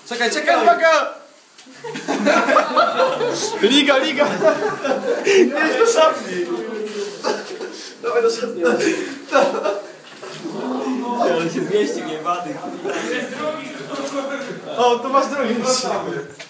Czekaj, czekaj! Uwaga! Liga! Idź do szatni! Dawaj do szatni. Ale się zmieści, nie wady. O, tu masz drugi.